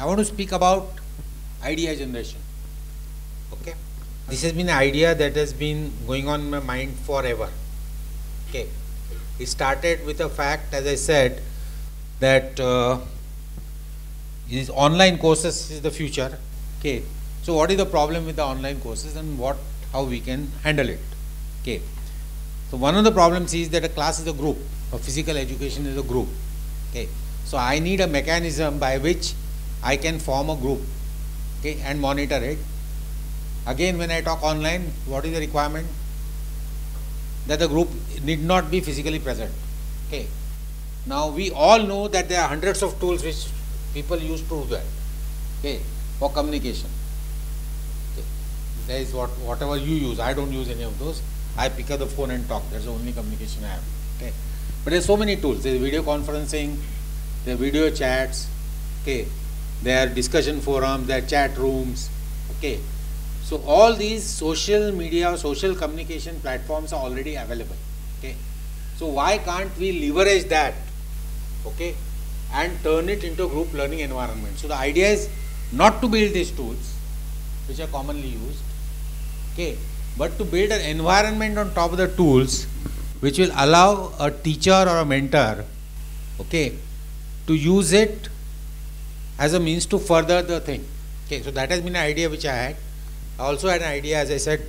I want to speak about idea generation. Okay, this has been an idea that has been going on in my mind forever. Okay, it started with a fact, as I said, that these online courses is the future. Okay, so what is the problem with the online courses and how we can handle it? Okay, so one of the problems is that a class is a group, a physical education is a group. Okay, so I need a mechanism by which I can form a group, okay, and monitor it. Again, when I talk online, what is the requirement? That the group need not be physically present. Okay. Now we all know that there are hundreds of tools which people use to do that. Okay, for communication. Okay. There is whatever you use. I don't use any of those. I pick up the phone and talk. That's the only communication I have. Okay. But there's so many tools. There's video conferencing, there are video chats. Okay. There are discussion forums, there are chat rooms. Okay. So all these social media, social communication platforms are already available. Okay. So why can't we leverage that? Okay, and turn it into a group learning environment? So the idea is not to build these tools which are commonly used, okay, but to build an environment on top of the tools which will allow a teacher or a mentor, okay, to use it as a means to further the thing. Okay, so that has been an idea which I had. I also had an idea, as I said,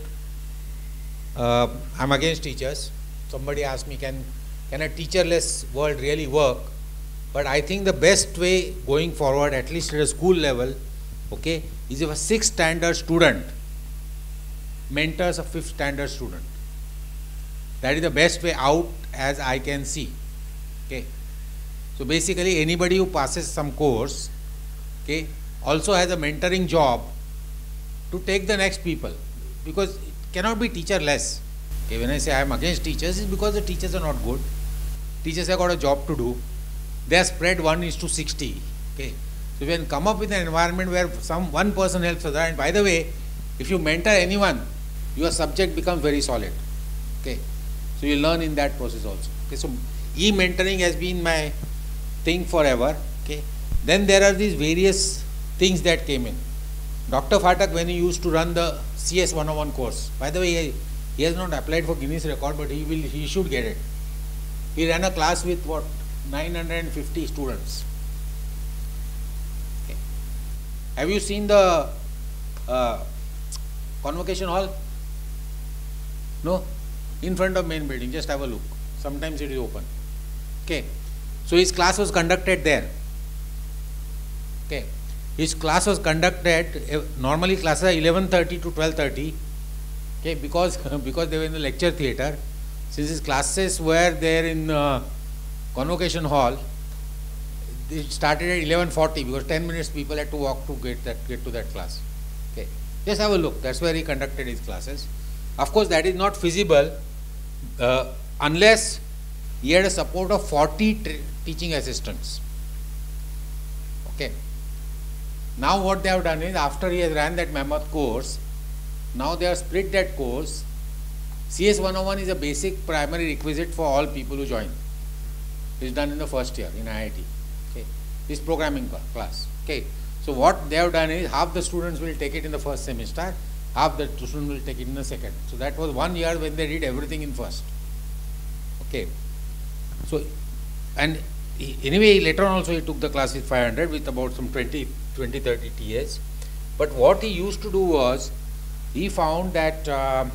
I'm against teachers. Somebody asked me, can a teacherless world really work? But I think the best way going forward, at least at a school level, okay, is if a 6th standard student mentors a 5th standard student. That is the best way out, as I can see. Okay. So basically anybody who passes some course, okay, also has a mentoring job to take the next people, because it cannot be teacherless. Okay, when I say I am against teachers, it's because the teachers are not good. Teachers have got a job to do. They are spread 1:60. Okay, so we can come up with an environment where one person helps other. And by the way, if you mentor anyone, your subject becomes very solid. Okay, so you learn in that process also. Okay, so e-mentoring has been my thing forever. Okay, then there are these various things that came in. Dr. Phatak, when he used to run the CS 101 course, by the way, he has not applied for Guinness record, but he should get it. He ran a class with 950 students. Okay. Have you seen the convocation hall? No? In front of main building, just have a look. Sometimes it is open. Okay. So his class was conducted there. Okay. His class was conducted, normally classes are 11:30 to 12:30. Okay, because they were in the lecture theatre. Since his classes were there in convocation hall, it started at 11:40 because 10 minutes people had to walk to get to that class. Okay, just have a look. That's where he conducted his classes. Of course, that is not feasible unless he had a support of 40 teaching assistants. Okay. Now what they have done is, after he has ran that mammoth course, now they have split that course. CS 101 is a basic primary requisite for all people who join. It is done in the first year in IIT. Okay, this programming class. Okay, so what they have done is, half the students will take it in the first semester, half the students will take it in the second. So that was 1 year when they did everything in first. Okay, so and anyway later on also he took the class with 500 with about some 20-30 TAs. But what he used to do was, he found that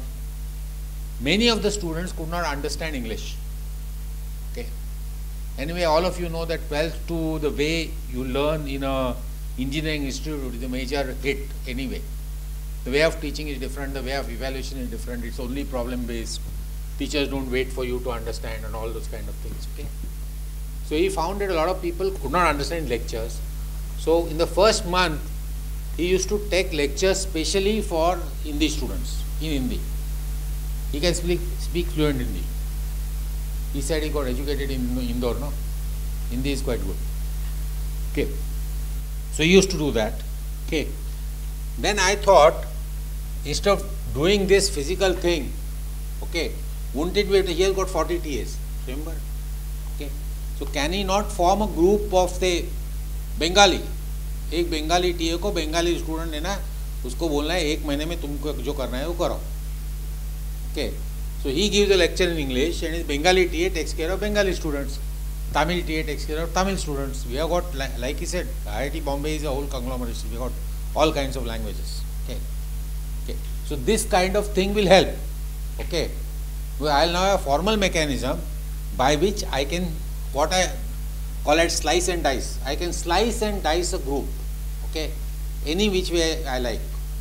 many of the students could not understand English. Okay. Anyway, all of you know that 12th to the way you learn in a engineering institute is a major hit anyway. The way of teaching is different, the way of evaluation is different, it's only problem based. Teachers don't wait for you to understand and all those kind of things. Okay. So he found that a lot of people could not understand lectures. So in the first month, he used to take lectures specially for Hindi students in Hindi. He can speak fluent Hindi. He said he got educated in Indore, no? Hindi is quite good. Okay. So he used to do that. Okay. Then I thought, instead of doing this physical thing, okay, wouldn't it be, he has got 40 TAs, remember? Okay. So can he not form a group of, say, Bengali एक Bengali TA को Bengali student है ना, उसको बोलना है 1 महीने में तुमको जो करना है वो करो. Okay, so he gives a lecture in English and his Bengali TA takes care of Bengali students. Tamil TA takes care of Tamil students. We have got, like he said, IIT Bombay is a whole conglomerate. We have got all kinds of languages. Okay, okay. So this kind of thing will help. Okay, well, I will now have a formal mechanism by which I can, what I call it slice and dice. I can slice and dice a group. Okay, any which way I like.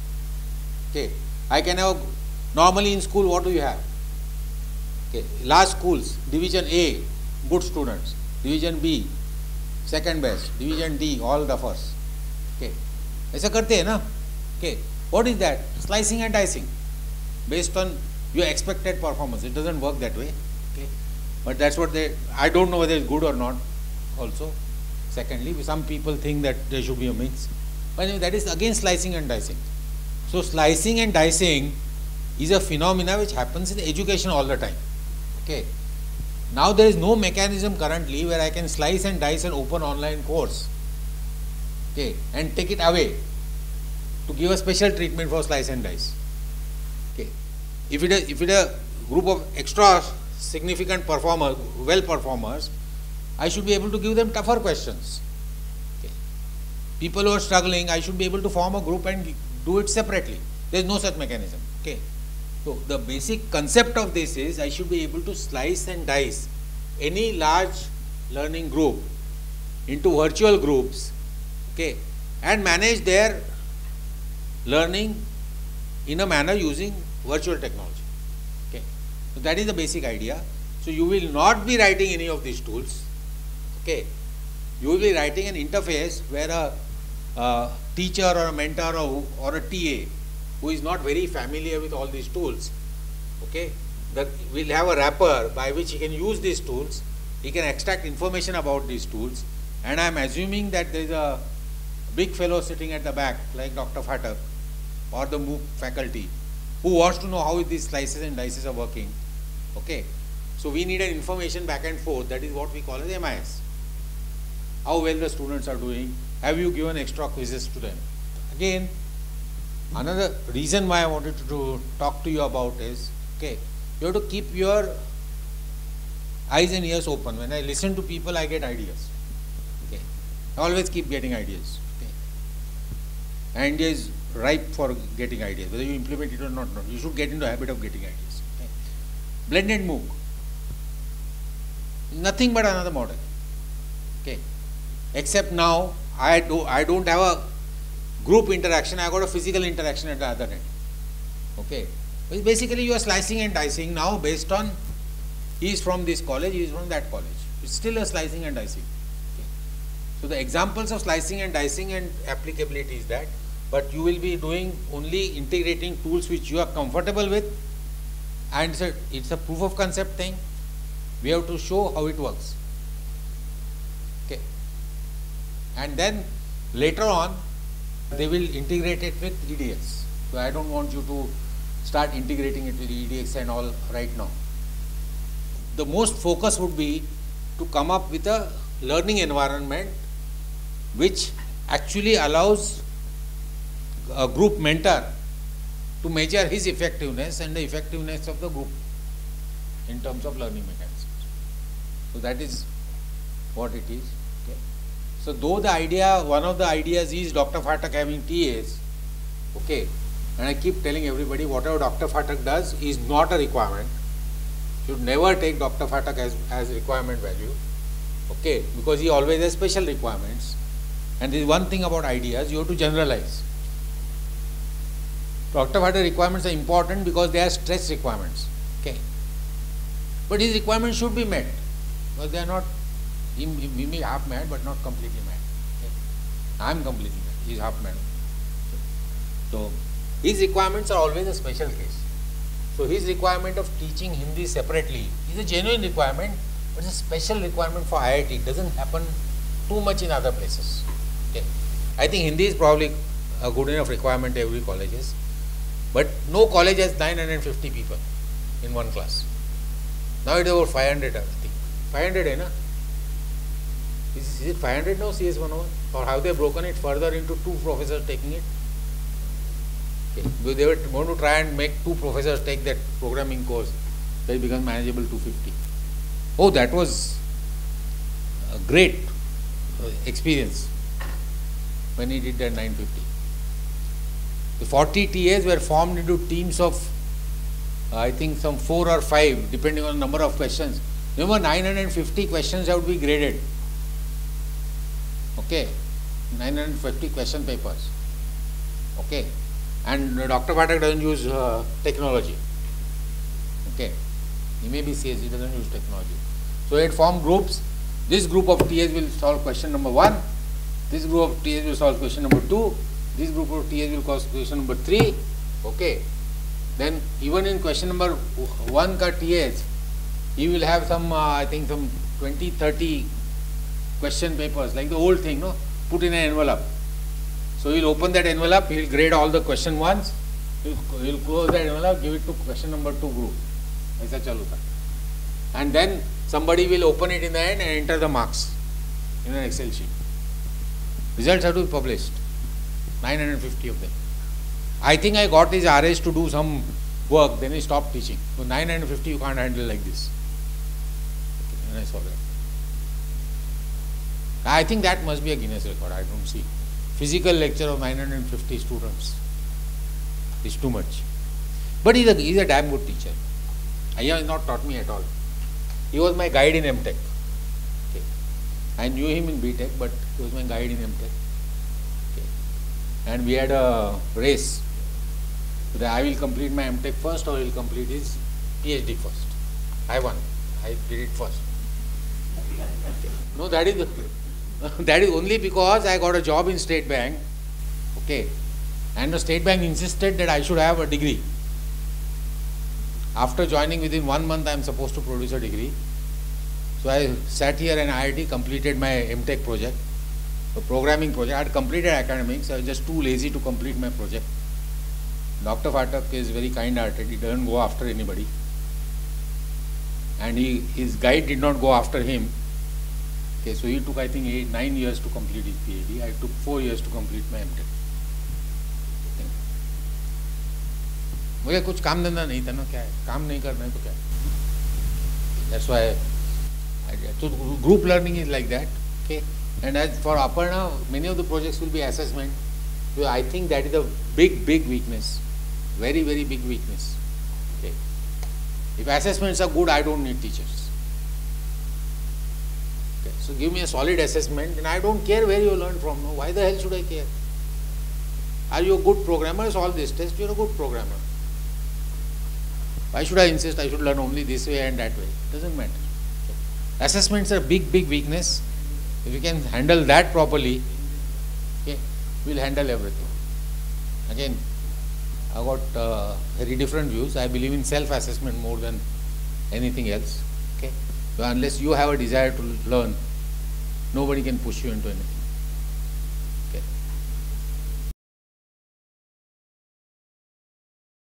Okay, I can have, normally in school what do you have? Okay, large schools, division A, good students, division B, second best, division D, all the first. Okay, ऐसा करते हैं ना? Okay, what is that? Slicing and dicing based on your expected performance. It doesn't work that way. Okay, but that's what they, I don't know whether it's good or not also. Secondly, some people think that there should be a mix. But anyway, that is again slicing and dicing. So slicing and dicing is a phenomena which happens in education all the time. Okay. Now there is no mechanism currently where I can slice and dice an open online course. Okay, and take it away to give a special treatment for slice and dice. Okay. If it is a group of extra significant performers, well performers, I should be able to give them tougher questions. Okay. People who are struggling, I should be able to form a group and do it separately. There is no such mechanism. Okay. So the basic concept of this is I should be able to slice and dice any large learning group into virtual groups, okay, and manage their learning in a manner using virtual technology. Okay. So that is the basic idea. So you will not be writing any of these tools. Okay. You will be writing an interface where a teacher or a mentor or a TA who is not very familiar with all these tools, okay, that will have a wrapper by which he can use these tools, he can extract information about these tools, and I am assuming that there is a big fellow sitting at the back like Dr. Phatak or the MOOC faculty who wants to know how these slices and dices are working. Okay, so we need an information back and forth, that is what we call as MIS. How well the students are doing, have you given extra quizzes to them? Again, another reason why I wanted to talk to you about is, okay, you have to keep your eyes and ears open. When I listen to people, I get ideas. Okay, I always keep getting ideas. Okay, India is ripe for getting ideas, whether you implement it or not. You should get into the habit of getting ideas. Okay. Blended MOOC, nothing but another model. Okay, except now I don't have a group interaction, I got a physical interaction at the other end. Okay. Basically you are slicing and dicing now based on he is from this college, he is from that college. It's still a slicing and dicing. Okay. So the examples of slicing and dicing and applicability is that, but you will be doing only integrating tools which you are comfortable with, and it's a proof of concept thing. We have to show how it works. Okay. And then later on they will integrate it with EDX. So I don't want you to start integrating it with EDX and all right now. The most focus would be to come up with a learning environment which actually allows a group mentor to measure his effectiveness and the effectiveness of the group in terms of learning mechanisms. So that is what it is. Okay. So though the idea, one of the ideas is Dr. Phatak having TAs, okay, and I keep telling everybody whatever Dr. Phatak does is not a requirement. You should never take Dr. Phatak as requirement value, okay, because he always has special requirements. And there is one thing about ideas, you have to generalize. Dr. Phatak requirements are important because they are stretch requirements, okay, but his requirements should be met, because they are not, he may be half mad but not completely mad. Okay. I am completely mad, he is half mad. So his requirements are always a special case. So his requirement of teaching Hindi separately is a genuine requirement, but it's a special requirement for IIT. It doesn't happen too much in other places. Okay. I think Hindi is probably a good enough requirement to every colleges, but no college has 950 people in one class. Now it is about 500, I think. 500 hai na? Is it 500 now, CS 101? Or have they broken it further into 2 professors taking it? Okay. They were going to try and make 2 professors take that programming course. So it becomes manageable 250. Oh, that was a great experience when he did that 950. The 40 TAs were formed into teams of, I think, some 4 or 5, depending on the number of questions. Remember, 950 questions have to be graded. Okay, 950 question papers. Okay, and Dr. Phatak doesn't use technology. Okay, he may be CS, he doesn't use technology. So it formed groups. This group of TAs will solve question number 1. This group of TAs will solve question number 2. This group of TAs will solve question number 3. Okay. Then even in question number 1 ka TAs, he will have some, I think some 20, 30 question papers, like the old thing, no? Put in an envelope. So he'll open that envelope, he'll grade all the question ones, he'll close that envelope, give it to question number 2 group. Aisa chalu tha. And then somebody will open it in the end and enter the marks in an Excel sheet. Results have to be published. 950 of them. I think I got his RS to do some work, then he stopped teaching. So 950 you can't handle like this. And I saw that. I think that must be a Guinness record. I don't see. Physical lecture of 950 students is too much. But he's a damn good teacher. Ayya has not taught me at all. He was my guide in MTech. Okay. I knew him in BTech, but he was my guide in MTech. Okay. And we had a race. That I will complete my MTech first or he will complete his PhD first. I won. I did it first. Okay. No, that is only because I got a job in State Bank. Okay. And the State Bank insisted that I should have a degree. After joining, within 1 month I am supposed to produce a degree. So I sat here in IIT, completed my MTech project, a programming project. I had completed academics, I was just too lazy to complete my project. Dr. Phatak is very kind-hearted, he doesn't go after anybody. And his guide did not go after him. Okay, so he took, I think, 9 years to complete his PhD. I took 4 years to complete my MTech. मुझे कुछ काम धंधा नहीं था ना, क्या है, काम नहीं करना है तो क्या है. That's why I did. So group learning is like that. Okay. And as for Aparna, many of the projects will be assessment. So I think that is a big weakness. Very big weakness. Okay. If assessments are good, I don't need teachers. Okay. So give me a solid assessment and I don't care where you learn from. No, why the hell should I care? Are you a good programmer? Solve this test, you're a good programmer. Why should I insist I should learn only this way and that way? It doesn't matter. Okay. Assessments are big weakness. If we can handle that properly, okay, we'll handle everything. Again, I got very different views. I believe in self-assessment more than anything else. Okay, so unless you have a desire to learn, nobody can push you into anything.